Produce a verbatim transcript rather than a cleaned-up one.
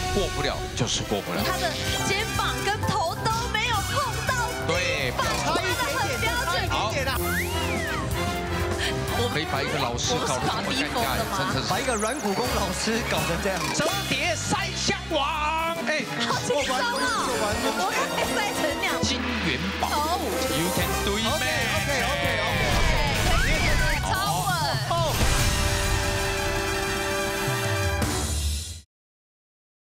过不了就是过不了。 他的肩膀跟头都没有碰到， 对， 差一点点，差一点点啊！ 可以把一个老师搞得这么尴尬，真的是把一个软骨功老师搞成这样。 折叠三项王，哎， 好轻松啊！我还塞成两金元宝 ，You can